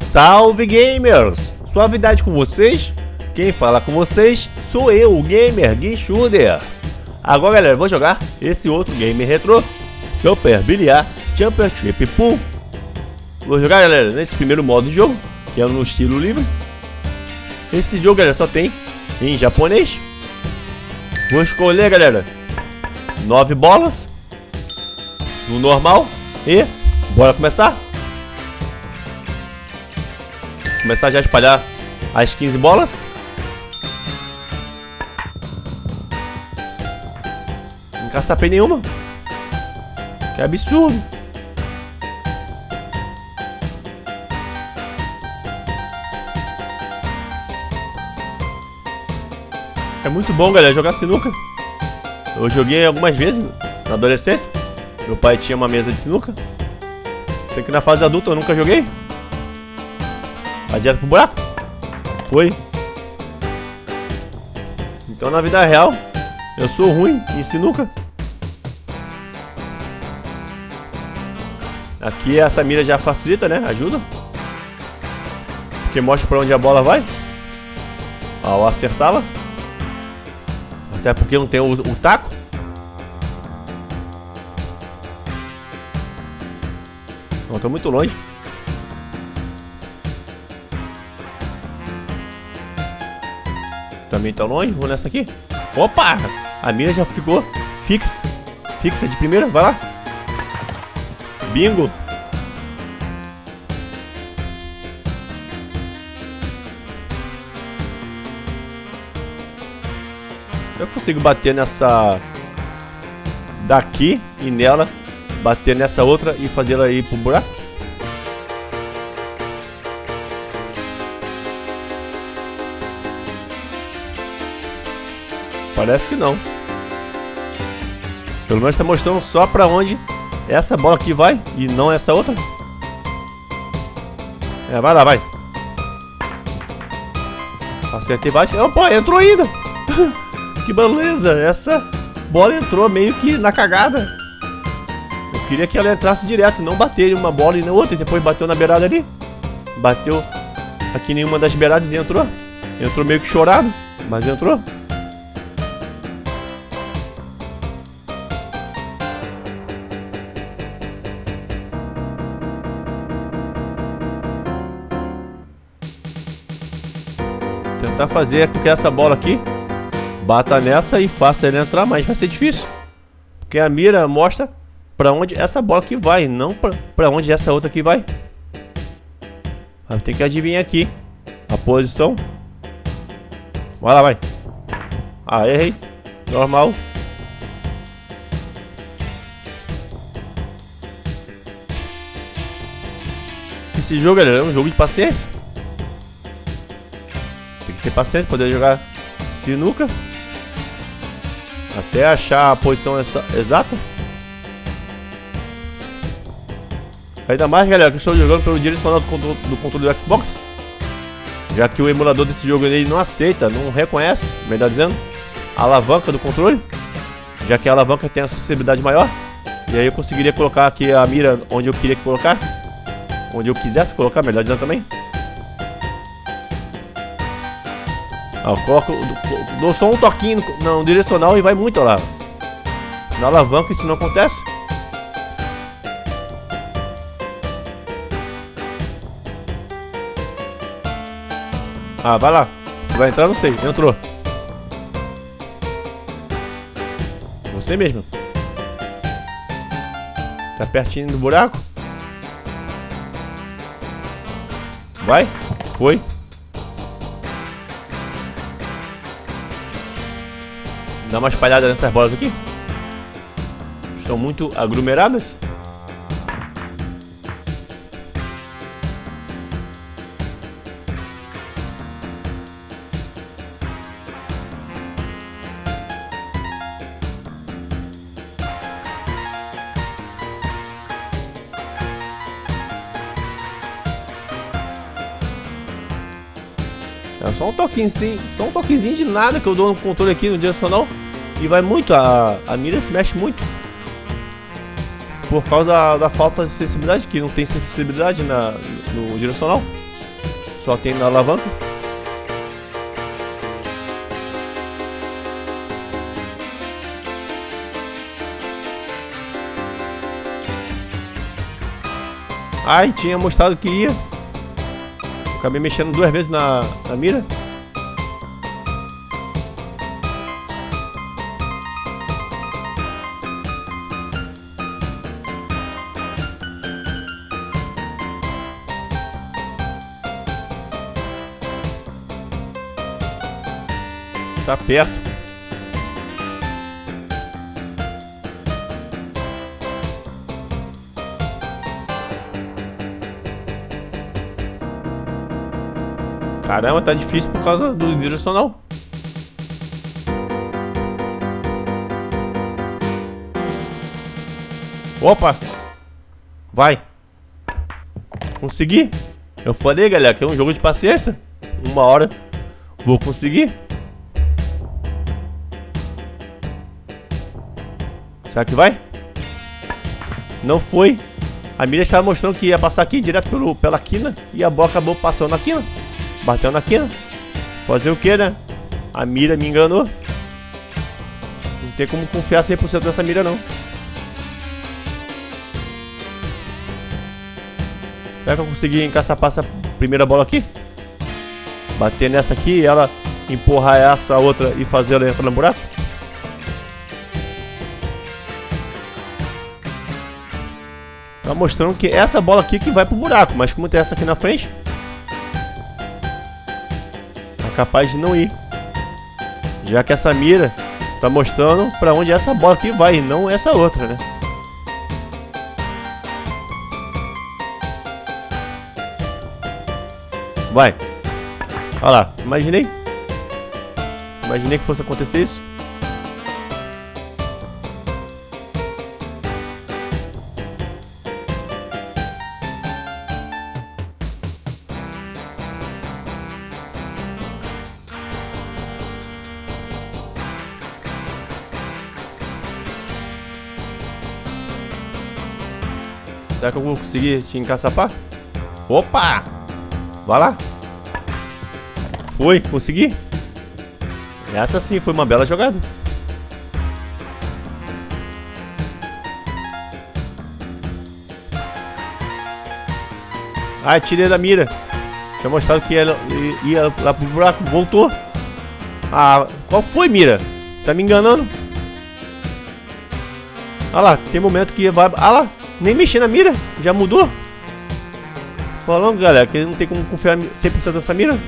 Salve gamers! Suavidade com vocês? Quem fala com vocês sou eu, o gamer Guichuder. Agora galera, vou jogar esse outro game retrô, Super Billiard Championship Pool. Vou jogar galera nesse primeiro modo de jogo, que é no estilo livre. Esse jogo galera só tem em japonês. Vou escolher galera 9 bolas no normal e bora começar. Começar já a espalhar as 15 bolas. Não caçapei nenhuma. Que absurdo. É muito bom galera jogar sinuca. Eu joguei algumas vezes na adolescência. Meu pai tinha uma mesa de sinuca. Sei que na fase adulta eu nunca joguei. Vai direto pro buraco? Foi. Então na vida real eu sou ruim em sinuca. Aqui essa mira já facilita, né? Ajuda. Porque mostra pra onde a bola vai. Ao acertá-la. Até porque não tem o taco. Não, tô muito longe. Também tá longe, vou nessa aqui. Opa! A mira já ficou fixa. Fixa de primeira, vai lá. Bingo! Eu consigo bater nessa daqui e nela, bater nessa outra e fazer ela ir pro buraco? Parece que não. Pelo menos está mostrando só pra onde essa bola aqui vai e não essa outra. É, vai lá, vai. Acertei baixo. Opa, entrou ainda. Que beleza. Essa bola entrou meio que na cagada. Eu queria que ela entrasse direto, não bater em uma bola e na outra. E depois bateu na beirada ali. Bateu aqui em uma das beiradas e entrou. Entrou meio que chorado, mas entrou. Tentar fazer com que essa bola aqui bata nessa e faça ele entrar, mas vai ser difícil. Porque a mira mostra pra onde essa bola aqui vai, não pra onde essa outra aqui vai. Aí tem que adivinhar aqui a posição. Vai lá, vai. Ah, errei. Normal. Esse jogo, galera, é um jogo de paciência. Tem que ter paciência para poder jogar sinuca até achar a posição exata. Ainda mais galera que eu estou jogando pelo direcional do controle do Xbox, já que o emulador desse jogo ele não aceita, não reconhece, melhor dizendo, a alavanca do controle, já que a alavanca tem acessibilidade maior. E aí eu conseguiria colocar aqui a mira onde eu queria colocar, onde eu quisesse colocar, melhor dizendo também. Eu coloco, dou só um toquinho no direcional e vai muito lá. Na alavanca isso não acontece. Ah, vai lá. Se vai entrar, não sei. Entrou. Você mesmo. Tá pertinho do buraco. Vai. Foi. Dá uma espalhada nessas bolas aqui. Estão muito aglomeradas. É só um toquinho sim, só um toquezinho de nada que eu dou no controle aqui no direcional. E vai muito, a mira se mexe muito. Por causa da falta de sensibilidade, que não tem sensibilidade no direcional. Só tem na alavanca. Ai, tinha mostrado que ia. Acabei mexendo 2 vezes na mira. Tá perto. Caramba, tá difícil por causa do direcional. Opa! Vai! Consegui! Eu falei, galera, que é um jogo de paciência. 1 hora vou conseguir. Será que vai? Não foi. A mira estava mostrando que ia passar aqui direto pela quina. E a bola acabou passando na quina. Bateu na quina. Fazer o que, né? A mira me enganou. Não tem como confiar 100% nessa mira, não. Será que eu consegui encaçapar essa primeira bola aqui? Bater nessa aqui e ela empurrar essa outra e fazer ela entrar no buraco? Tá mostrando que essa bola aqui que vai pro buraco, mas como tem essa aqui na frente, é capaz de não ir. Já que essa mira tá mostrando pra onde essa bola aqui vai e não essa outra, né? Vai. Olha lá, imaginei que fosse acontecer isso. Será que eu vou conseguir te encaçapar? Opa! Vai lá. Foi, consegui. Essa sim foi uma bela jogada. Ai, tirei da mira. Tinha mostrado que ia lá pro buraco. Voltou. Ah, qual foi, mira? Tá me enganando? Olha lá, tem momento que vai... Olha lá, nem mexi na mira. Já mudou. Falando, galera, que não tem como confiar 100% nessa mira.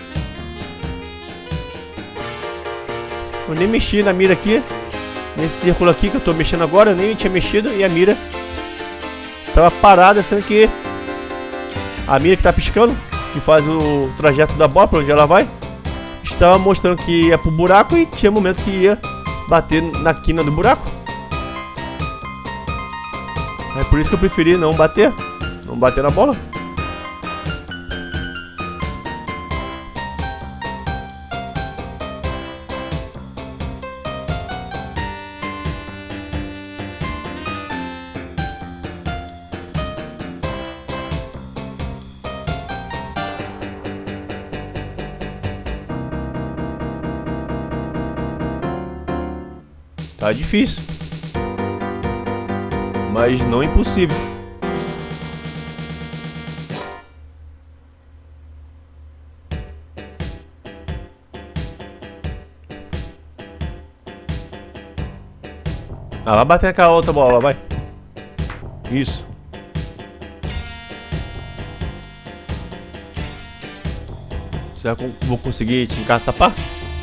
Eu nem mexi na mira aqui. Nesse círculo aqui que eu tô mexendo agora. Eu nem tinha mexido e a mira tava parada, sendo que a mira que tá piscando, que faz o trajeto da bola pra onde ela vai, estava mostrando que ia pro buraco e tinha momento que ia bater na quina do buraco. É por isso que eu preferi não bater na bola. Tá difícil, mas não impossível. Ah, vai bater naquela outra bola, vai. Isso. Será que eu vou conseguir te encaçapar?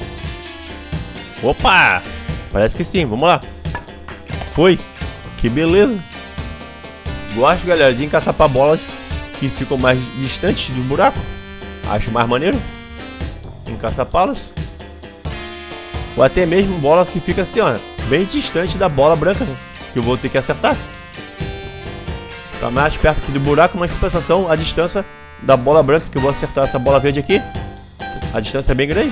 Opa! Parece que sim, vamos lá. Foi. Que beleza. Gosto, galera, de encaçapar bolas que ficam mais distantes do buraco. Acho mais maneiro encaçapá-las. Ou até mesmo bola que fica assim, ó, bem distante da bola branca, né? Que eu vou ter que acertar. Tá mais perto aqui do buraco, mas compensação, a distância da bola branca que eu vou acertar essa bola verde aqui, a distância é bem grande.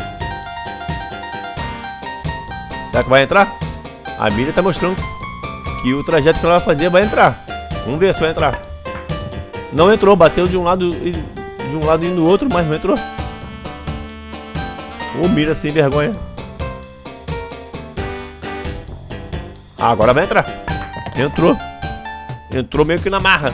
Será que vai entrar? A mira tá mostrando que o trajeto que ela vai fazer vai entrar. Vamos ver se vai entrar. Não entrou, bateu de um lado e no outro, mas não entrou. Ô, mira sem vergonha. Agora vai entrar. Entrou. Entrou meio que na marra.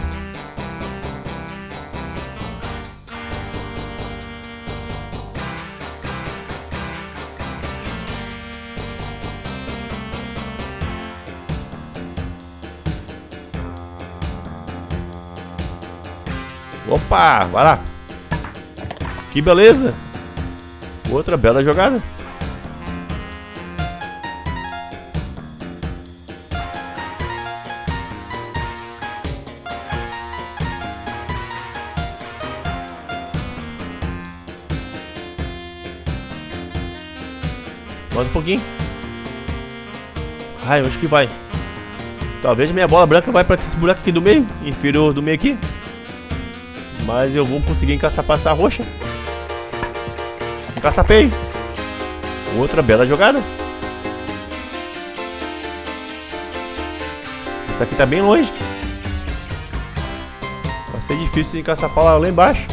Opa, vai lá. Que beleza. Outra bela jogada. Mais um pouquinho. Ai, onde que vai? Talvez minha bola branca vai para esse buraco aqui do meio. Inferior do meio aqui. Mas eu vou conseguir encaçapar essa roxa. Encaçapei. Outra bela jogada. Essa aqui tá bem longe. Vai ser difícil de encaçapar lá embaixo.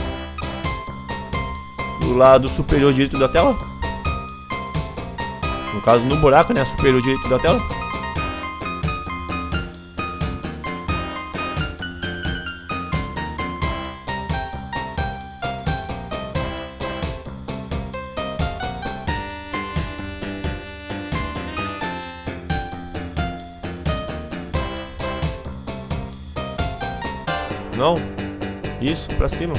Do lado superior direito da tela. No caso, no buraco, né? Superior direito da tela. Não. Isso, pra cima.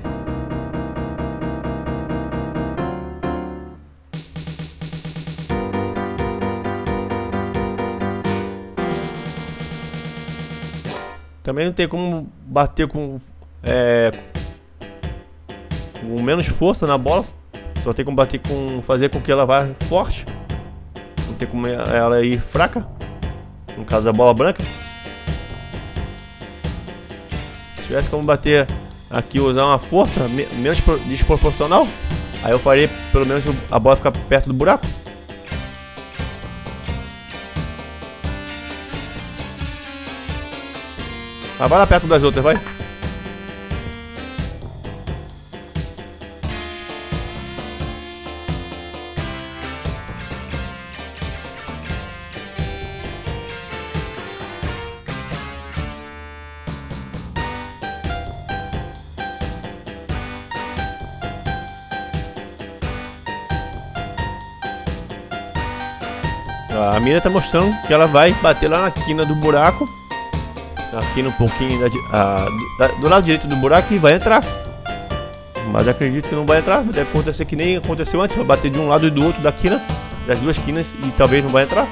Também não tem como bater com menos força na bola. Só tem como bater fazer com que ela vá forte. Não tem como ela ir fraca. No caso da bola branca. Se tivesse como bater aqui, usar uma força menos desproporcional, aí eu faria pelo menos a bola ficar perto do buraco. Ah, vai lá perto das outras, vai. A mira tá mostrando que ela vai bater lá na quina do buraco. Aqui no pouquinho do lado direito do buraco e vai entrar. Mas acredito que não vai entrar. Deve acontecer que nem aconteceu antes. Vai bater de um lado e do outro da quina, das duas quinas, e talvez não vai entrar.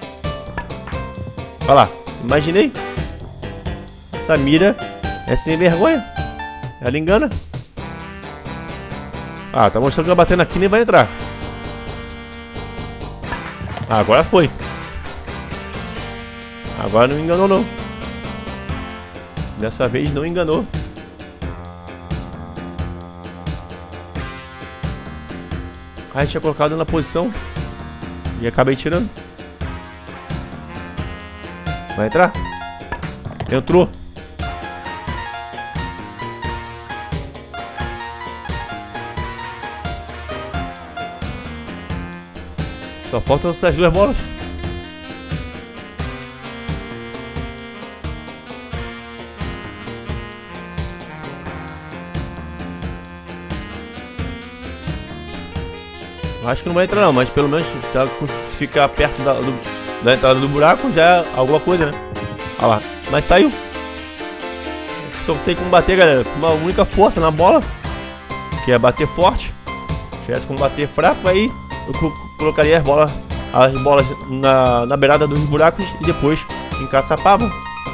Olha lá, imaginei. Essa mira é sem vergonha. Ela engana. Ah, tá mostrando que vai bater na quina e vai entrar. Ah, agora foi. Agora não enganou não. Dessa vez não enganou. A gente tinha colocado na posição e acabei tirando. Vai entrar? Entrou. Só faltam essas duas bolas. Acho que não vai entrar não, mas pelo menos se ela se ficar perto da entrada do buraco já é alguma coisa, né? Olha lá, mas saiu. Só tem como bater, galera, com uma única força na bola, que é bater forte. Se tivesse como bater fraco, aí eu colocaria as bolas na beirada dos buracos e depois encaçapava.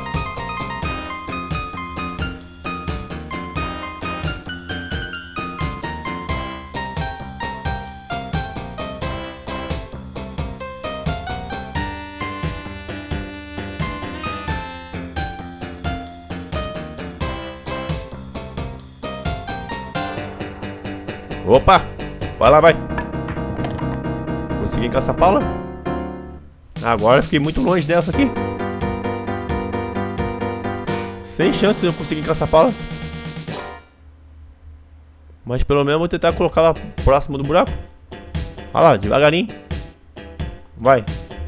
Opa! Vai lá, vai! Consegui encaçapá-la. Agora eu fiquei muito longe dessa aqui. Sem chance de eu conseguir caçapá-la. Mas pelo menos vou tentar colocá-la próximo do buraco. Olha lá, devagarinho. Vai.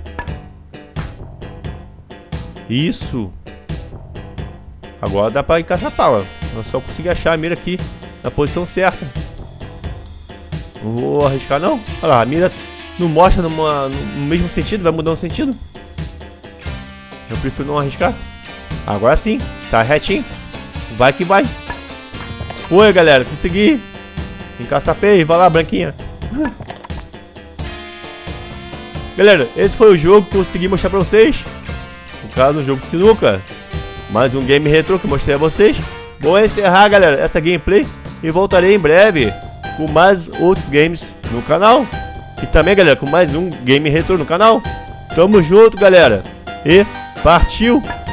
Isso. Agora dá pra encaçapá-la. Eu só consegui achar a mira aqui na posição certa. Não vou arriscar não. Olha lá, a mira não mostra no mesmo sentido, vai mudando o sentido. Eu prefiro não arriscar. Agora sim, tá retinho. Vai que vai. Foi, galera, consegui. Encaçapei, vai lá, branquinha. Galera, esse foi o jogo que eu consegui mostrar pra vocês. No caso, um jogo de sinuca. Mais um game retrô que eu mostrei a vocês. Vou encerrar, galera, essa gameplay e voltarei em breve com mais outros games no canal. E também, galera, com mais um game retrô no canal. Tamo junto, galera. E partiu!